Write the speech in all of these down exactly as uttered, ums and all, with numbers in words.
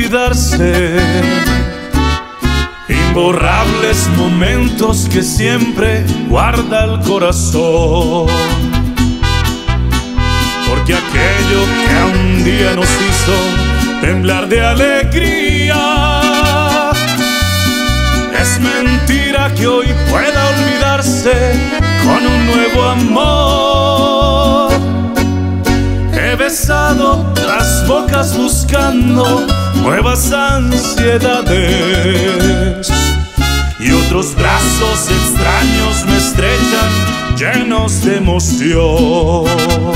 olvidarse. Imborrables momentos que siempre guarda el corazón, porque aquello que un día nos hizo temblar de alegría, es mentira que hoy pueda olvidarse con un nuevo amor. He besado las bocas buscando nuevas ansiedades, y otros brazos extraños me estrechan llenos de emoción,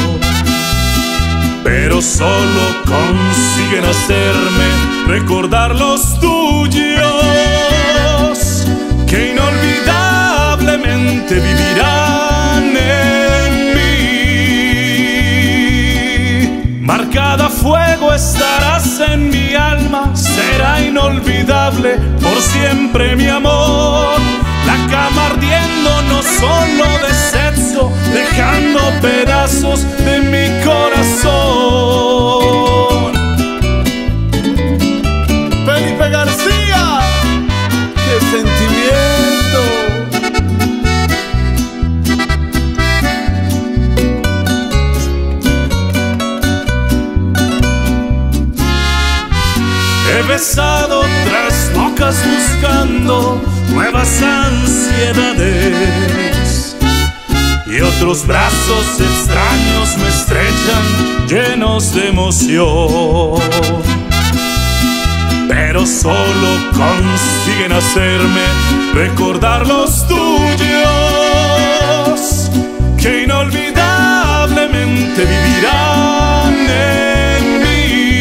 pero solo consiguen hacerme recordar los tuyos, que inolvidablemente vivirán en mí. Marcada a fuego estarás en mi alma, será inolvidable por siempre mi amor. La cama ardiendo no solo de sexo, dejando pedazos de mi corazón. Felipe García, qué sentimiento. He besado otras bocas buscando nuevas ansiedades, y otros brazos extraños me estrechan llenos de emoción, pero solo consiguen hacerme recordar los tuyos, que inolvidablemente vivirán en mí.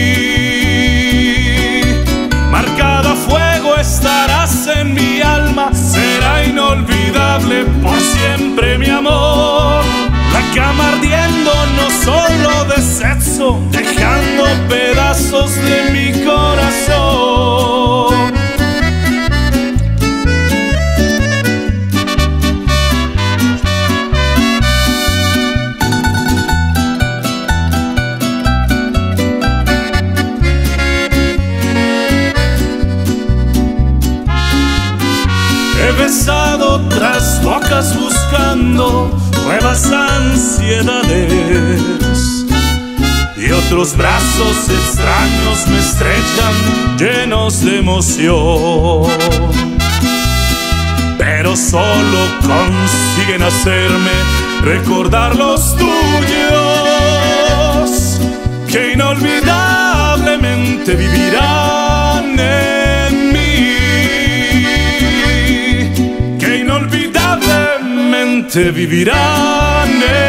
Marcada a fuego estarás en mi alma, será inolvidable por siempre mi amor. La cama ardiendo no solo de sexo, dejando pedazos de mi corazón. He besado otras bocas buscando nuevas ansiedades, y otros brazos extraños me estrechan llenos de emoción, pero solo consiguen hacerme recordar los tuyos, que inolvidablemente vivirán en mí. Vivirán en